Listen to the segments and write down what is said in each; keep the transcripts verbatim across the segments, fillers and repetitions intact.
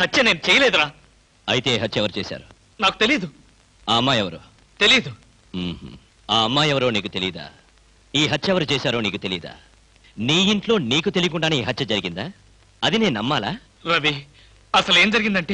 హత్య నేను చేయలేదురా. అయితే హత్య ఎవరు చేశారు? నాకు తెలీదు. ఆ అమ్మాయి ఎవరు? తెలీదు. ఆ అమ్మాయి ఎవరో నీకు తెలీదా? ఈ హత్య ఎవరు చేశారో నీకు తెలీదా? నీ ఇంట్లో నీకు తెలియకుండానే ఈ హత్య జరిగిందా? అది నేను నమ్మాలా? రవి, అసలు ఏం జరిగిందంటే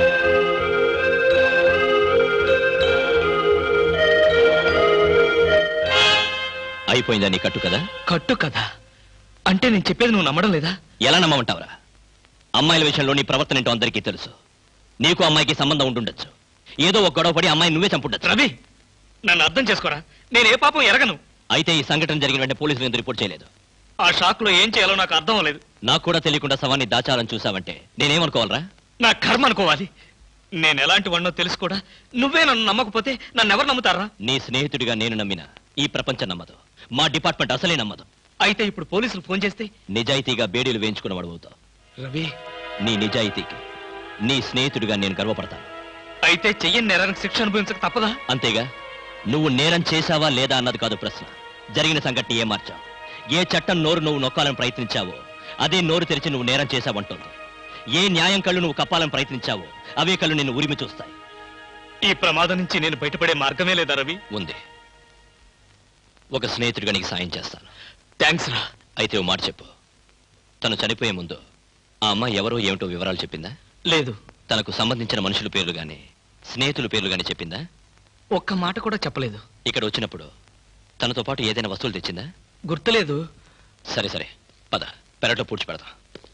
అయిపోయిందా నీ కట్టు కదా? కట్టు కదా అంటే నేను చెప్పేది నువ్వు నమ్మడం లేదా? ఎలా నమ్మమంటావురా? అమ్మాయిల విషయంలో నీ ప్రవర్తన ఏంటో అందరికీ తెలుసు. నీకు అమ్మాయికి సంబంధం ఉండుండొచ్చు. ఏదో ఒక గొడవ పడి అమ్మాయి నువ్వే చంపుండొచ్చు. రవి, నన్ను అర్థం చేసుకోరా. నేను ఏ పాపం ఎరగను. అయితే ఈ సంఘటన జరిగిన వెంటనే పోలీసులు ఎందుకు రిపోర్ట్ చేయలేదు? ఆ షాక్ లో ఏం చేయాలో నాకు అర్థం అవ్వలేదు. నాకు కూడా తెలియకుండా శవాన్ని దాచాలని చూసావంటే నేనేమనుకోవాలరా? నా కర్మ అనుకోవాలి. నేను ఎలాంటి వాడినో తెలుసు కూడా నువ్వే నన్ను నమ్మకపోతే నన్ను ఎవరు నమ్ముతారా? నీ స్నేహితుడిగా నేను నమ్మిన ఈ ప్రపంచం నమ్మదు. మా డిపార్ట్మెంట్ అసలే నమ్మదు. అయితే ఇప్పుడు పోలీసులు ఫోన్ చేస్తే నిజాయితీగా బేడీలు వేయించుకున్నవాడు అవుతావు. రవి, నీ నిజాయితీకి నీ స్నేహితుడిగా నేను గర్వపడతాను. అయితే చెయ్యని నేరానికి శిక్ష అనుభవించక తప్పదా? అంతేగా. నువ్వు నేరం చేశావా లేదా అన్నది కాదు ప్రశ్న. జరిగిన సంఘటన ఏం మార్చావు? ఏ చట్టం నోరు నువ్వు నొక్కాలని ప్రయత్నించావో అదే నోరు తెరిచి నువ్వు నేరం చేశావంటుంది. ఏ న్యాయం కళ్ళు నువ్వు కప్పాలని ప్రయత్నించావో అవే కళ్ళు నిన్ను ఉరిమి చూస్తాయి. ఈ ప్రమాదం నుంచి నేను బయటపడే మార్గమే లేదా రవి? ఉంది. ఒక స్నేహితుడిగా నీకు సాయం చేస్తాను. థ్యాంక్స్ రా. అయితే ఓ మాట చెప్పు. తను చనిపోయే ముందు ఆ అమ్మాయి ఎవరో ఏమిటో వివరాలు చెప్పిందా? లేదు. తనకు సంబంధించిన మనుషుల పేర్లు గాని స్నేహితుల పేర్లు గాని చెప్పిందా? ఒక్క మాట కూడా చెప్పలేదు. ఇక్కడ వచ్చినప్పుడు తనతో పాటు ఏదైనా వస్తువులు తెచ్చిందా? గుర్తులేదు. సరే సరే పద, పెరట్లో పూడ్చి పెడతాం.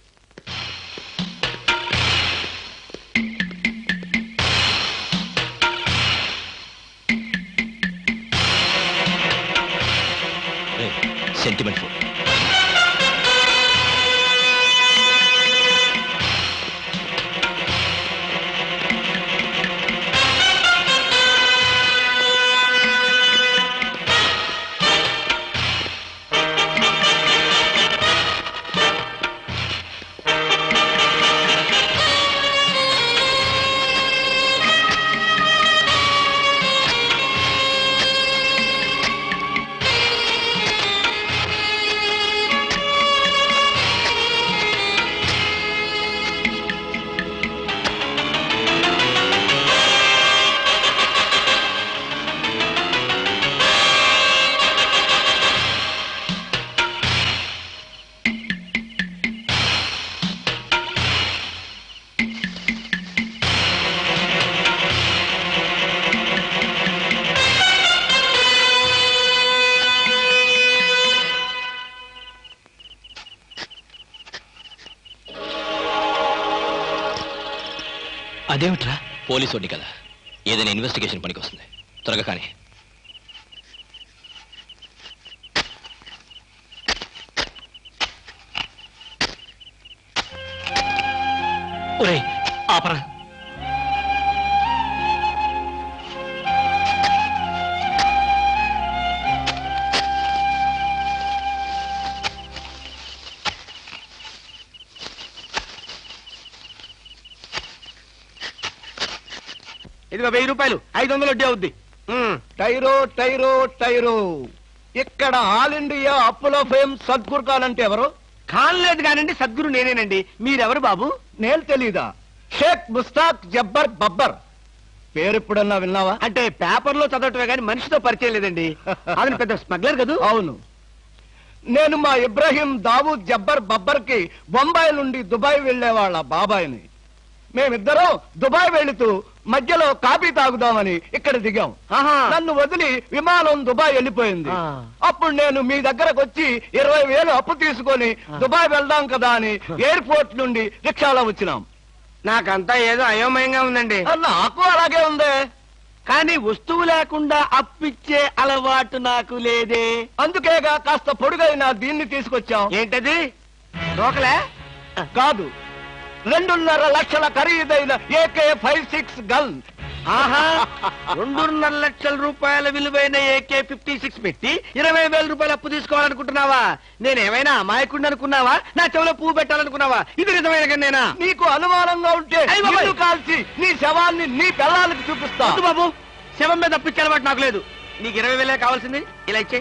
Sentiment food. అదేమిట్రా? పోలీసు వాడిని కదా, ఏదైనా ఇన్వెస్టిగేషన్ పనికి వస్తుంది. త్వరగా కానీ. ఒరే ఆపరా. ఇదిగో వెయ్యి రూపాయలు, ఐదు వందలు వడ్డీ అవుద్ది. టైరో టైరో టైరో. ఇక్కడ ఆల్ ఇండియా అప్పులో ఫేమ్ సద్గురు కాలంటే ఎవరు? కానలేదు కానండి, సద్గురు నేనేనండి. మీరెవరు బాబు? నేను తెలీదా? షేక్ ముస్తాక్ జబ్బర్ బబ్బర్. పేరు ఎప్పుడన్నా విన్నావా? అంటే పేపర్ లో చదవటమే కానీ మనిషితో పరిచయం లేదండి. అతను పెద్ద స్మగ్లర్ కదా? అవును. నేను మా ఇబ్రాహీం దావూద్ జబ్బర్ బబ్బర్ కి బొంబాయి నుండి దుబాయ్ వెళ్లే వాళ్ళ బాబాయిని. మేమిద్దరం దుబాయ్ వెళుతూ మధ్యలో కాఫీ తాగుదామని ఇక్కడ దిగాం. నన్ను వదిలి విమానం దుబాయ్ వెళ్ళిపోయింది. అప్పుడు నేను మీ దగ్గరకు వచ్చి ఇరవై వేలు అప్పు తీసుకొని దుబాయ్ వెళ్దాం కదా అని ఎయిర్పోర్ట్ నుండి రిక్షాలో వచ్చినాం. నాకంతా ఏదో అయోమయంగా ఉందండి. నాకు అలాగే ఉంది. కానీ వస్తువు లేకుండా అప్పిచ్చే అలవాటు నాకు లేదే. అందుకేగా కాస్త పొడుగైన దీన్ని తీసుకొచ్చాం. ఏంటది? రోకలే కాదు, రెండున్నర లక్షల ఖరీదైన ఏకే ఫైవ్ సిక్స్ గన్. ఆహా, రెండున్నర లక్షల రూపాయల విలువైన ఏకే ఫిఫ్టీ సిక్స్ పెట్టి ఇరవై వేల రూపాయలు అప్పు తీసుకోవాలనుకుంటున్నావా? నేనేమైనా అమాయకుడిని అనుకున్నావా? నా చెవులో పువ్వు పెట్టాలనుకున్నావా? ఇది నిజమైన నేనా? నీకు అనుమానంగా ఉంటే నిన్ను కాల్చి నీ శవాన్ని నీ పిల్లలకి చూపిస్తా. బాబు, శవం మీద అప్పిచ్చే అలవాటు నాకు లేదు. నీకు ఇరవై వేలే కావాల్సింది, ఇలా ఇచ్చే.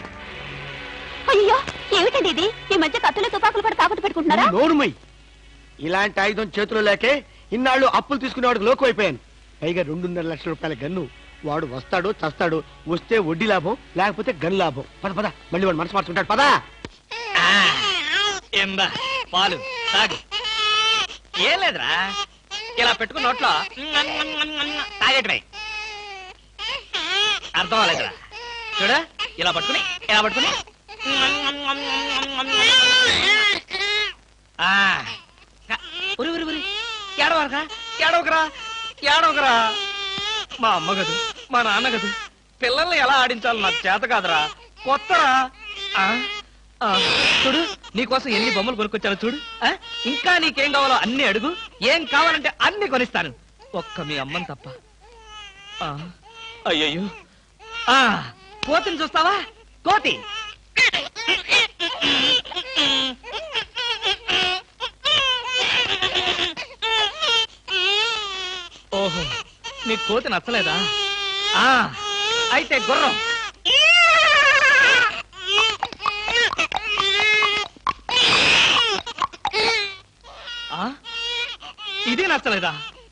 అయ్యో, ఏమిటండి ఇది? ఈ మధ్య కత్తులు తుపాకులు కూడా తాకట్టు పెట్టుకుంటున్నారా? నోరుమై, ఇలాంటి ఆయుధం చేతిలో లేకే ఇన్నాళ్ళు అప్పులు తీసుకునేవాడికి లోకు అయిపోయాను. పైగా రెండున్నర లక్షల రూపాయల గన్ను. వాడు వస్తాడు చస్తాడు, వస్తే వడ్డీ లాభం, లేకపోతే గన్ లాభం. పద పద, మళ్ళీ వాడు మనసు మార్చుకుంటాడు. పదా ఏందా పాలు తాగు. ఏం లేదురా, ఇలా పెట్టుకున్న నోట్లో తాగేటమే. అర్థం అవ్వలేదురా. చూడ, ఇలా పట్టుకుని ఇలా పట్టుకుని ఉరి ఉరి ఉరి ఏడవరకా ఏడవకరా ఏడవకరా. మా అమ్మ గదు, మా నాన్న గదు, పిల్లల్ని ఎలా ఆడించాలో నాకు చేత కాదురా. కొత్తరా. చూడు, నీకోసం ఎన్ని బొమ్మలు కొనుక్కొచ్చారో చూడు. ఇంకా నీకేం కావాలో అన్ని అడుగు, ఏం కావాలంటే అన్ని కొనిస్తాను, ఒక్క మీ అమ్మని తప్ప. అయ్యయ్యో, కోతిని చూస్తావా? కోతి ఓహో, నీ కోతి నచ్చలేదా? అయితే గుర్రం. ఇది నచ్చలేదా?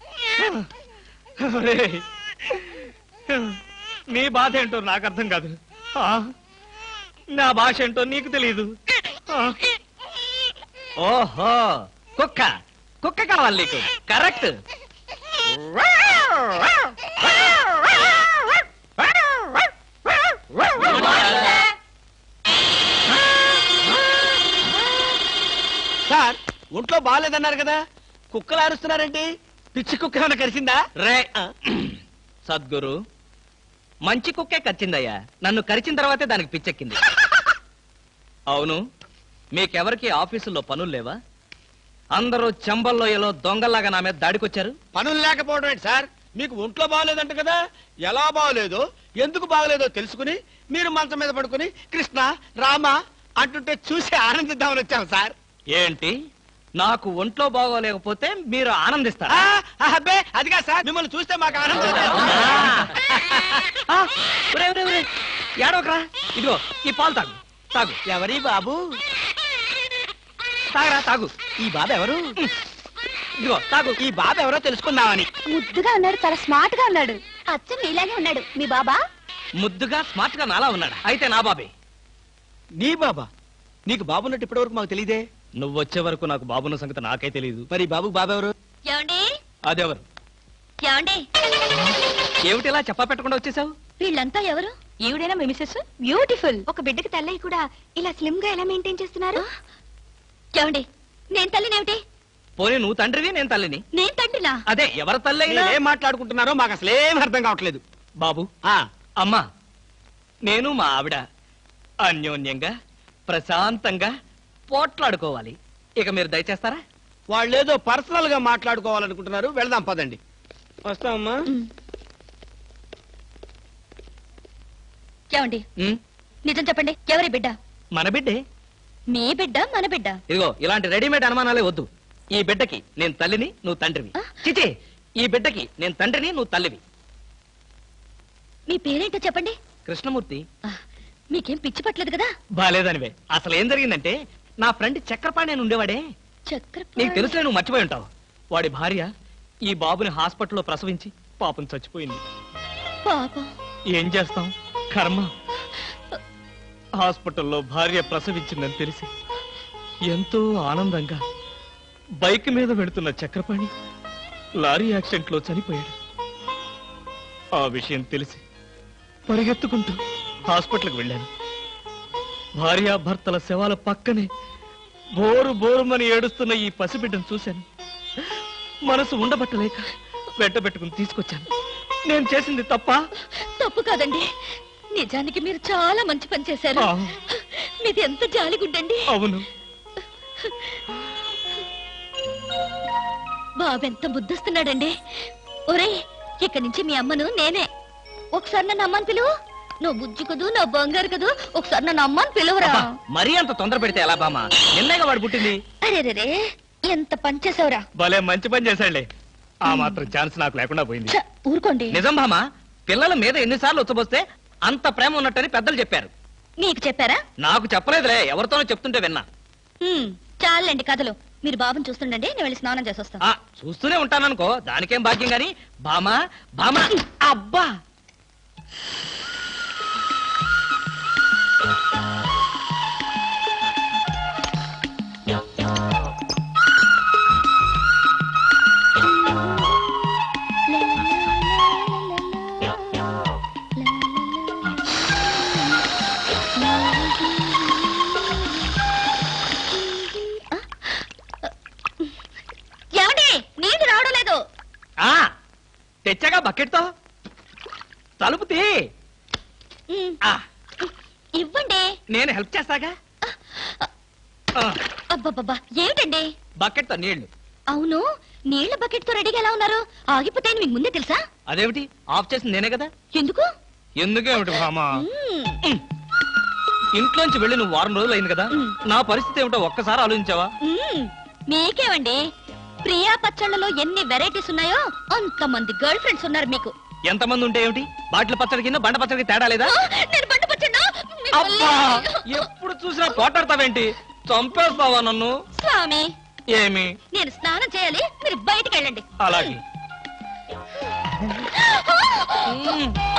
నీ బాధ ఏంటో నాకు అర్థం కాదు, నా భాష ఏంటో నీకు తెలీదు. ఓహో, కుక్క కుక్క కావాలి నీకు. కరెక్ట్. సార్, ఒంట్లో బాగాలేదన్నారు కదా, కుక్కలు అరుస్తున్నారండి. పిచ్చి కుక్క ఏమైనా కరిచిందా? రే సద్గురు, మంచి కుక్కే కరిచిందయ్యా. నన్ను కరిచిన తర్వాతే దానికి పిచ్చెక్కింది. అవును, మీకెవరికి ఆఫీసుల్లో పనులు లేవా? అందరూ చెంబల్లోయలో దొంగల్లాగా నా మీద దాడికొచ్చారు. పనులు లేకపోవడం ఏంటి సార్? మీకు ఒంట్లో బాగలేదంట కదా, ఎలా బాగలేదో ఎందుకు బాగలేదో తెలుసుకుని మీరు మంచం మీద పడుకుని కృష్ణ రామ అంటుంటే చూసి ఆనందిద్దామని వచ్చాం సార్. ఏంటి, నాకు ఒంట్లో బాగోలేకపోతే మీరు ఆనందిస్తారా? అబ్బే, అదిగా సార్, మిమ్మల్ని చూస్తే మాకు ఆనందం. ఏడవకరా, ఇదిగో ఈ పాలు తాగు తాగు. ఎవరి బాబు? తాగరా తాగు. ఈ బాబు ఎవరు? ఇదిగో తాగు. ఈ బాబు ఎవరో తెలుసుకుందామని. ముద్దుగా ఉన్నాడు, చాలా స్మార్ట్ గా ఉన్నాడు. అచ్చం నీలాగే ఉన్నాడు మీ బాబా. ముద్దుగా స్మార్ట్ గా నాలా ఉన్నాడా? అయితే నా బాబే. నీ బాబా? నీకు బాబున్నట్టు ఇప్పటి వరకు మాకు తెలియదే. నువ్వు వచ్చే వరకు నాకు బాబున్న సంగతి నాకే తెలియదు. మరి బాబుకు బాబెవరు? ఏమండి అదెవరు? ఏమండి, ఏమిటి ఇలా చెప్పా పెట్టకుండా వచ్చేసావు? వీళ్ళంతా ఎవరు? ఈవిడైనా మీ మిసెస్? బ్యూటిఫుల్. ఒక బిడ్డకి తల్లయి కూడా ఇలా స్లిమ్ గా ఎలా మెయింటైన్ చేస్తున్నారు? ఏమండి, నేను తల్లినేమిటి? పోనీ నువ్వు తండ్రివి, నేను తల్లిని. నేను తండ్రినా? అదే, ఎవరి తల్లి అయినా. ఏం మాట్లాడుకుంటున్నారో మాకు అసలేం అర్థం కావట్లేదు. బాబు, ఆ అమ్మా, నేను మా ఆవిడ అన్యోన్యంగా ప్రశాంతంగా పోట్లాడుకోవాలి. ఇక మీరు దయచేస్తారా? వాళ్ళు ఏదో పర్సనల్ గా మాట్లాడుకోవాలనుకుంటున్నారు, వెళ్దాం పదండి. వస్తామమ్మా. ఏమండి, ఉమ్, నిజం చెప్పండి, ఎవరి బిడ్డ? మన బిడ్డే. మీ బిడ్డ మన బిడ్డ? ఇదిగో ఇలాంటి రెడీమేడ్ అనుమానాలే వద్దు. ఈ బిడ్డకి నేను తల్లిని, నువ్వు తండ్రివి. చిచి, ఈ బిడ్డకి నేను తండ్రిని, నువ్వు తల్లివి. మీ పేరేంటో చెప్పండి. కృష్ణమూర్తి. మీకేం పిచ్చి పట్టలేదు కదా? బాలేదనివే. అసలు ఏం జరిగిందంటే, నా ఫ్రెండ్ చక్రపాణి అని ఉండేవాడే, చక్రపాణి. నీకు తెలుసులే, నువ్వు మర్చిపోయి ఉంటావు. వాడి భార్య ఈ బాబుని హాస్పిటల్లో ప్రసవించి పాపం చచ్చిపోయింది. పాపం. ఏం చేస్తాం, కర్మ. హాస్పిటల్లో భార్య ప్రసవించిందని తెలిసి ఎంతో ఆనందంగా బైక్ మీద వెళుతున్న చక్రపాణి లారీ యాక్సిడెంట్ లో చనిపోయాడు. ఆ విషయం తెలిసి పరిగెత్తుకుంటూ హాస్పిటల్కి వెళ్ళాను. భార్యాభర్తల శవాల పక్కనే బోరు బోరుమని ఏడుస్తున్న ఈ పసిబిడ్డను చూశాను. మనసు ఉండబట్టలేక వెంటబెట్టుకుని తీసుకొచ్చాను. నేను చేసింది తప్ప? తప్పు కాదండి, నిజానికి మీరు చాలా మంచి పని చేశారు. మీది ఎంత జాలిగుండండి. అవును. బాబు ఎంత ముద్దొస్తున్నాడండి. ఒరేయ్, ఇక్కడి నుంచి మీ అమ్మను నేనే. ఒకసారి నన్ను అమ్మని పిలువు. నువ్వు బుజ్జు కదూ, నా బంగారు కదూ, ఒకసారి నన్ను అమ్మని పిలువురా. మరీ అంత తొందర పెడితే ఎలా బామా? నిన్నగా వాడు పుట్టింది. అరే రే, ఎంత పని చేసావురా. భలే మంచి పని చేశాడులే. ఆ మాత్రం ఛాన్స్ నాకు లేకుండా పోయింది. ఛ, ఊరుకోండి. నిజం బామా, పిల్లల మీద ఎన్నిసార్లు వచ్చబోస్తే అంత ప్రేమ ఉన్నట్టని పెద్దలు చెప్పారు. మీకు చెప్పారా? నాకు చెప్పలేదులే, ఎవరితోనో చెప్తుంటే విన్నా. హ్మ్, చాలండి కథలు. మీరు బాబుని చూస్తుండండి, నేను వెళ్ళి స్నానం చేసి వస్తాను. ఆ, చూస్తూనే ఉంటాననుకో, దానికేం భాగ్యం గాని. బామా బామా అబ్బా ఏమండి, నీళ్లు రావడం లేదు. ఆ తెచ్చాగా బకెట్తో. తలుపు తీ. ఉమ్, ఆ, ఇవ్వండి. నేను హెల్ప్ చేస్తాగా. ఆ, అబ్బబ్బబ్బా, ఏమిటండి? బకెట్తో నీళ్లు. అవును, నీళ్ల బకెట్ తో రెడీగా ఎలా ఉన్నారు? ఆగిపోతే మీకు ముందే తెలుసా? అదేమిటి, ఆఫ్ చేసింది నేనే కదా. ఎందుకు? ఎందుకేమిటి బామా? మ్మ్. ఇంట్లోంచి వెళ్ళి నువ్వు వారం రోజులు అయింది కదా, మ్. నా పరిస్థితి ఏమిటో ఒక్కసారి ఆలోచించావా? మ్మ్. మీకేమండి, ప్రియా పచ్చళ్ళలో ఎన్ని వెరైటీస్ ఉన్నాయో అంతమంది గర్ల్ ఫ్రెండ్స్ ఉన్నారు మీకు. ఎంతమంది ఉంటే ఏమిటి, బాటిల్ పచ్చడి కింద బండ పచ్చడికి తేడా లేదా? ఆ, నేను బంట పచ్చడా? అబ్బా, ఎప్పుడు చూసినా పోటాడతావేంటి? చంపేస్తావా నన్ను? స్వామి, ఏమి? నేను స్నానం చేయాలి, మీరు బయటికి వెళ్ళండి. అలాగే. మ్.